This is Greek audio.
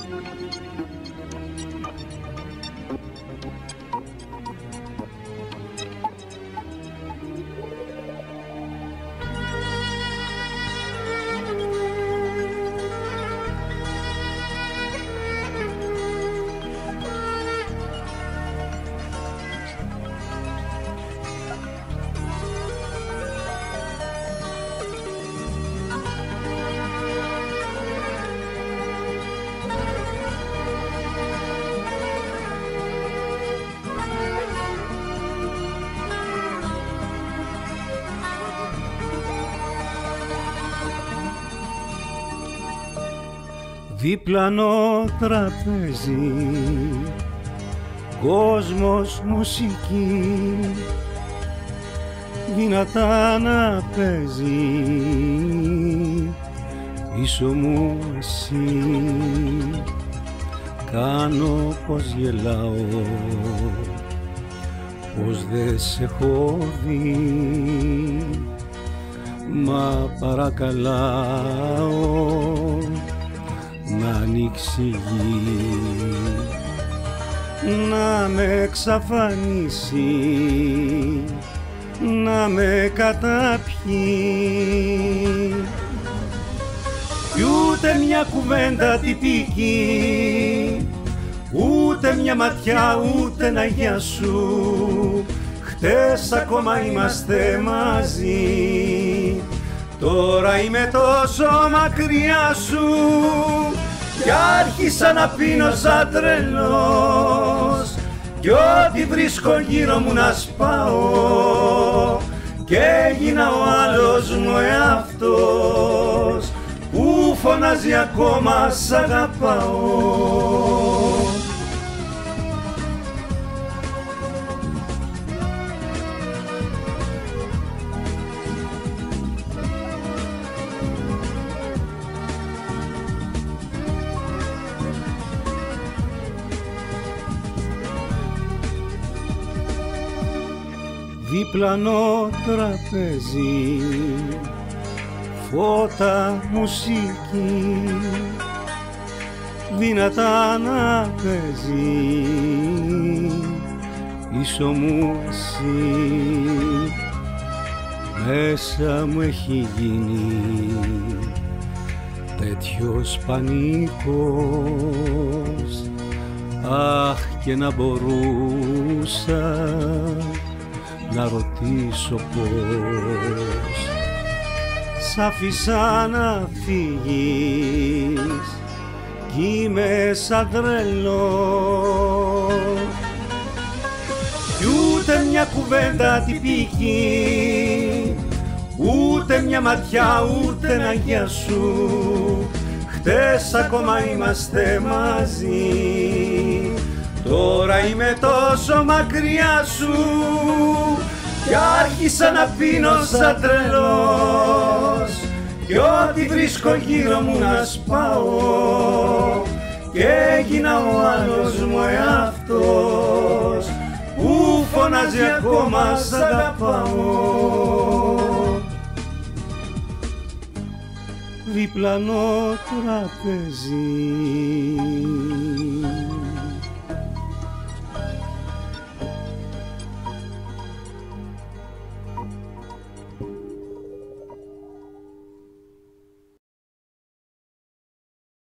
Διπλανό τραπέζι, κόσμος, μουσική, δυνατά να παίζει, πίσω μου εσύ. Κάνω πως γελάω, πως δεν σε έχω δει, μα παρακαλάω να ανοίξει η γη, να με εξαφανίσει, να με καταπιεί. Κι ούτε μια κουβέντα τυπική, ούτε μια ματιά, ούτε ένα γεια σου. Χτες ακόμα είμαστε μαζί, τώρα είμαι τόσο μακριά σου. Κι άρχισα να πίνω σαν τρελός, κι ό,τι βρίσκω γύρω μου να σπάω, και έγινα ο άλλος μου εαυτός, που φωνάζει ακόμα σ' αγαπάω. Διπλανό τραπέζι, φώτα, μουσική, δυνατά να παίζει, πίσω μου εσύ. Μέσα μου έχει γίνει τέτοιος πανικός, αχ, και να μπορούσα να ρωτήσω πώς σ' άφησα να φύγεις κι είμαι σαν τρελός. Κι ούτε μια κουβέντα τυπική, ούτε μια ματιά, ούτε ένα γεια σου. Χτες ακόμα είμαστε μαζί, τώρα είμαι τόσο μακριά σου. Κι άρχισα να πίνω σαν τρελός, κι ό,τι βρίσκω γύρω μου να σπάω, και έγινα ο άλλος μου εαυτός, που φωνάζει ακόμα σ' αγαπάω. Διπλανό τραπέζι,